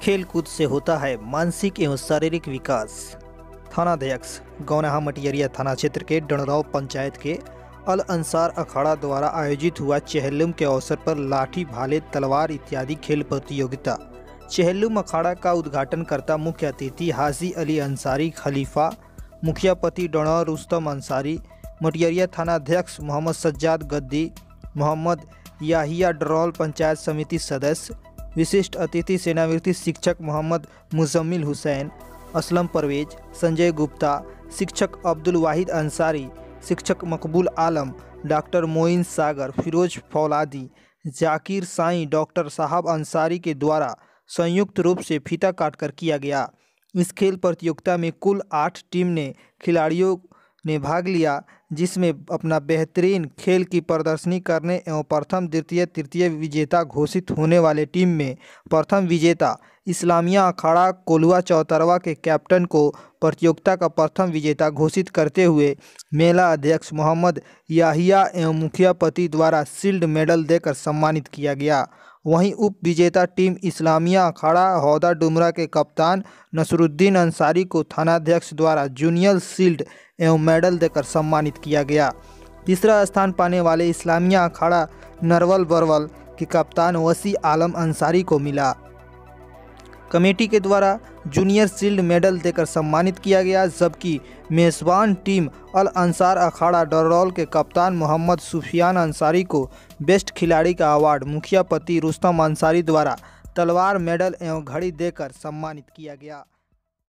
खेल कूद से होता है मानसिक एवं शारीरिक विकास। थानाध्यक्ष गौनाहा मटियरिया थाना क्षेत्र के डणराव पंचायत के अल अंसार अखाड़ा द्वारा आयोजित हुआ चेहल्लुम के अवसर पर लाठी भाले तलवार इत्यादि खेल प्रतियोगिता। चेहल्लुम अखाड़ा का उद्घाटन करता मुख्य अतिथि हाजी अली अंसारी खलीफा, मुखिया पति डणराव रुस्तम अंसारी, मटियरिया थानाध्यक्ष मोहम्मद सज्जाद गद्दी, मोहम्मद याहिया डरोल पंचायत समिति सदस्य, विशिष्ट अतिथि सेनावृत्ति शिक्षक मोहम्मद मुजम्मिल हुसैन, असलम परवेज, संजय गुप्ता, शिक्षक अब्दुल वाहिद अंसारी, शिक्षक मकबूल आलम, डॉक्टर मोइन सागर, फिरोज फौलादी, जाकिर साईं, डॉक्टर साहब अंसारी के द्वारा संयुक्त रूप से फीता काटकर किया गया। इस खेल प्रतियोगिता में कुल 8 टीम ने खिलाड़ियों ने भाग लिया, जिसमें अपना बेहतरीन खेल की प्रदर्शनी करने एवं प्रथम द्वितीय तृतीय विजेता घोषित होने वाले टीम में प्रथम विजेता इस्लामिया अखाड़ा कोल्हुआ चौतरवा के कैप्टन को प्रतियोगिता का प्रथम विजेता घोषित करते हुए मेला अध्यक्ष मोहम्मद याहिया एवं मुखिया पति द्वारा शील्ड मेडल देकर सम्मानित किया गया। वहीं उप विजेता टीम इस्लामिया अखाड़ा हौदा डुमरा के कप्तान नसरुद्दीन अंसारी को थानाध्यक्ष द्वारा जूनियर शील्ड एवं मेडल देकर सम्मानित किया गया। तीसरा स्थान पाने वाले इस्लामिया अखाड़ा नरवल बरवल के कप्तान वसी आलम अंसारी को मिला। कमेटी के द्वारा जूनियर शील्ड मेडल देकर सम्मानित किया गया, जबकि मेज़बान टीम अल अंसार अखाड़ा डरोल के कप्तान मोहम्मद सुफियान अंसारी को बेस्ट खिलाड़ी का अवार्ड मुखिया पति रुस्तम अंसारी द्वारा तलवार मेडल एवं घड़ी देकर सम्मानित किया गया।